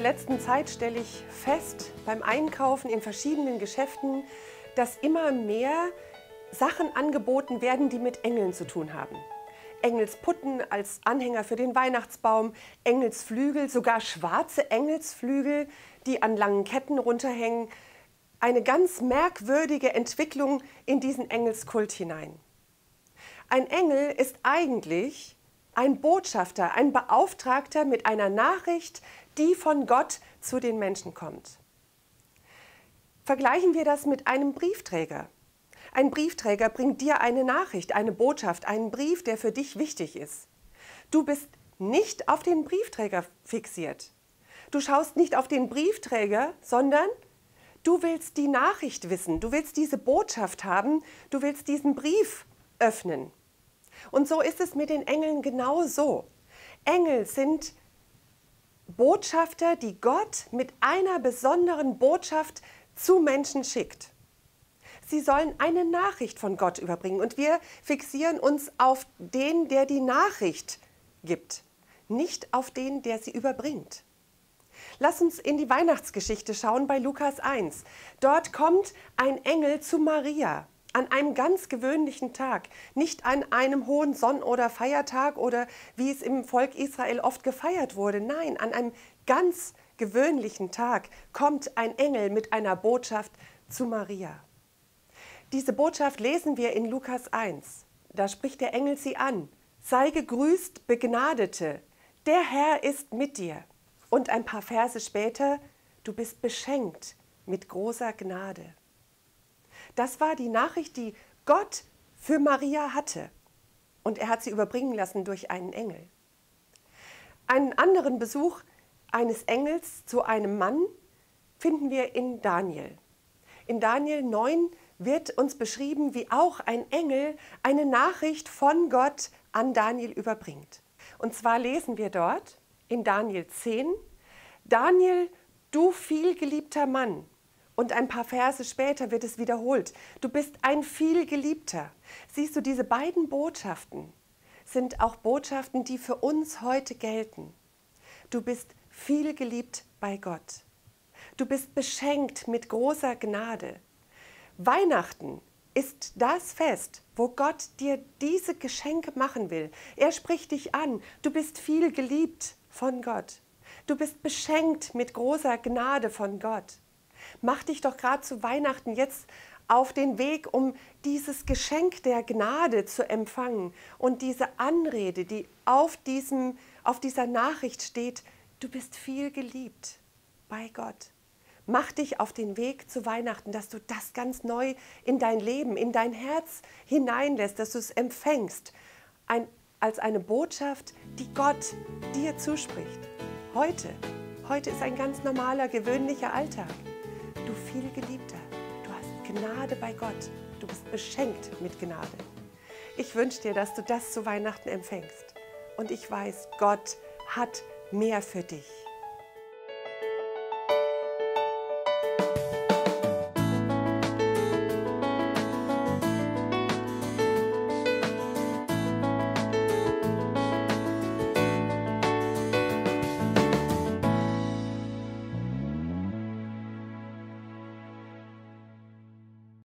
letzten Zeit stelle ich fest, beim Einkaufen in verschiedenen Geschäften, dass immer mehr Sachen angeboten werden, die mit Engeln zu tun haben. Engelsputten als Anhänger für den Weihnachtsbaum, Engelsflügel, sogar schwarze Engelsflügel, die an langen Ketten runterhängen. Eine ganz merkwürdige Entwicklung in diesen Engelskult hinein. Ein Engel ist eigentlich ein Botschafter, ein Beauftragter mit einer Nachricht, die von Gott zu den Menschen kommt. Vergleichen wir das mit einem Briefträger. Ein Briefträger bringt dir eine Nachricht, eine Botschaft, einen Brief, der für dich wichtig ist. Du bist nicht auf den Briefträger fixiert. Du schaust nicht auf den Briefträger, sondern du willst die Nachricht wissen, du willst diese Botschaft haben, du willst diesen Brief öffnen. Und so ist es mit den Engeln genauso. Engel sind Botschafter, die Gott mit einer besonderen Botschaft zu Menschen schickt. Sie sollen eine Nachricht von Gott überbringen und wir fixieren uns auf den, der die Nachricht gibt, nicht auf den, der sie überbringt. Lass uns in die Weihnachtsgeschichte schauen bei Lukas 1. Dort kommt ein Engel zu Maria an einem ganz gewöhnlichen Tag, nicht an einem hohen Sonn- oder Feiertag oder wie es im Volk Israel oft gefeiert wurde. Nein, an einem ganz gewöhnlichen Tag kommt ein Engel mit einer Botschaft zu Maria. Diese Botschaft lesen wir in Lukas 1. Da spricht der Engel sie an. Sei gegrüßt, Begnadete, der Herr ist mit dir. Und ein paar Verse später, du bist beschenkt mit großer Gnade. Das war die Nachricht, die Gott für Maria hatte. Und er hat sie überbringen lassen durch einen Engel. Einen anderen Besuch eines Engels zu einem Mann finden wir in Daniel. In Daniel 9 wird uns beschrieben, wie auch ein Engel eine Nachricht von Gott an Daniel überbringt. Und zwar lesen wir dort in Daniel 10, Daniel, du vielgeliebter Mann. Und ein paar Verse später wird es wiederholt, du bist ein vielgeliebter. Siehst du, diese beiden Botschaften sind auch Botschaften, die für uns heute gelten. Du bist vielgeliebt bei Gott. Du bist beschenkt mit großer Gnade. Weihnachten ist das Fest, wo Gott dir diese Geschenke machen will. Er spricht dich an. Du bist viel geliebt von Gott. Du bist beschenkt mit großer Gnade von Gott. Mach dich doch gerade zu Weihnachten jetzt auf den Weg, um dieses Geschenk der Gnade zu empfangen und diese Anrede, die auf dieser Nachricht steht, du bist viel geliebt bei Gott. Mach dich auf den Weg zu Weihnachten, dass du das ganz neu in dein Leben, in dein Herz hineinlässt, dass du es empfängst, als eine Botschaft, die Gott dir zuspricht. Heute ist ein ganz normaler, gewöhnlicher Alltag. Du vielgeliebter, du hast Gnade bei Gott, du bist beschenkt mit Gnade. Ich wünsche dir, dass du das zu Weihnachten empfängst. Und ich weiß, Gott hat mehr für dich.